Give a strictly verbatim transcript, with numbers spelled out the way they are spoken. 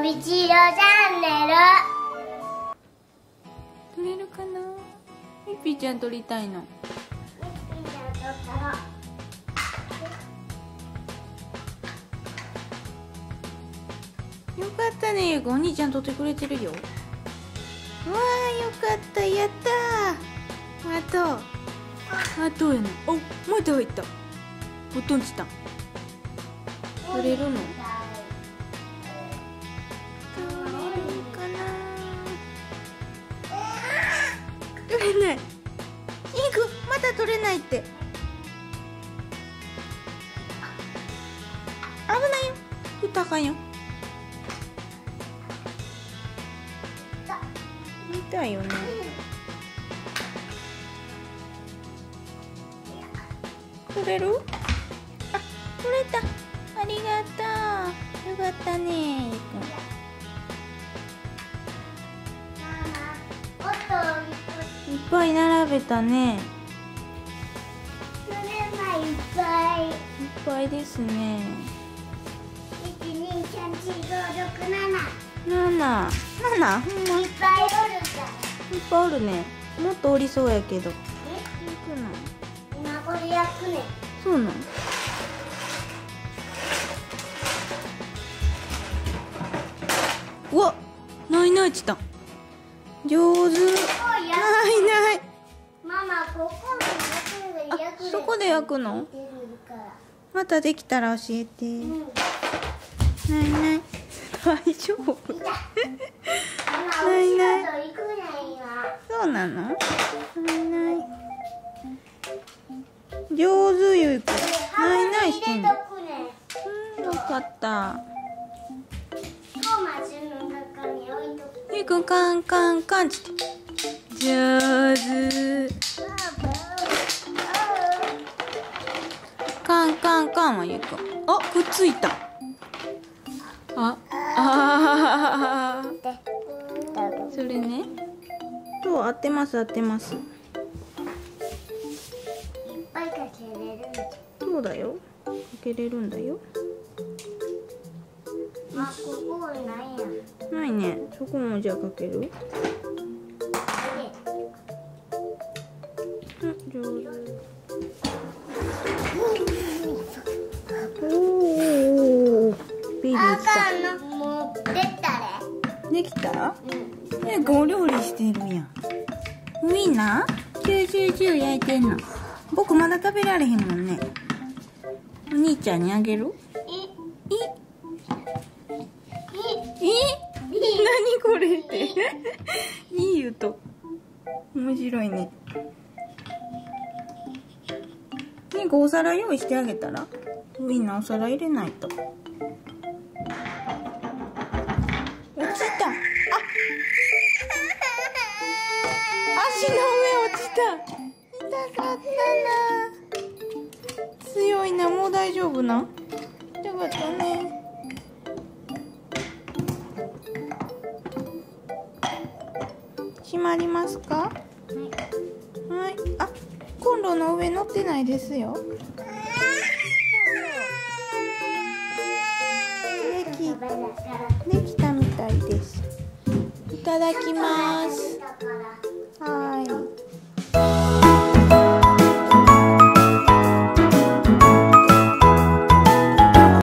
のびちろチャンネル。 撮れるかな。みっぴーちゃん撮りたいの。 みっぴーちゃん撮ったら。 よかったね、ゆうくん。お兄ちゃん撮ってくれてるよ。わあ、よかった、やったー。あとあとやな。お、また入った。ボトンつった。撮れるの？撮れるかな。撮れない。いい子、まだ撮れないって。危ないよ。振ったらあかんよ。見たいよね。撮れる？あ、撮れた。ありがとう。よかったね。 ママ、もっといっぱい並べたね。 それはいっぱい。 いっぱいですね。 いち、に、さん、し、ご、ろく、なな。 なな、なな、ほんま。 いっぱいおるから。 いっぱいおるね。もっとおりそうやけど。 え？今これ焼くねん。 そうなん。うわ、ないないっつった。上手。ないない。 ママ、ここで焼く焼く。 あ、そこで焼くの？またできたら教えて。 うん。 ないない。大丈夫？ ないない。 そうなの？ないない。上手ゆい子。ないないしてんの。うん、よかった。ゆいくんカンカンカンって。上手。カンカンカンはゆいくん。あ、くっついた。あ、ああ。それね。そう、合ってます合ってます。そうだよ。かけれるんだよ。 あ、ここないや。 ないね。そこもじゃあかける。うん、上手。おお。ビリー赤のもうできたね。できた？ うん。 え、お料理してるやん。ウインナー？ジュージュージュー焼いてんの。僕まだ食べられへんもんね。お兄ちゃんにあげる？ え？ え？何これっていい言うと面白いね。ね、お皿用意してあげたら？ウインナーお皿入れないと。落ちた。あ、足の上落ちた。痛かったな。強いな。もう大丈夫な。痛かったね。閉まりますか？はい。はい。あ、コンロの上乗ってないですよ。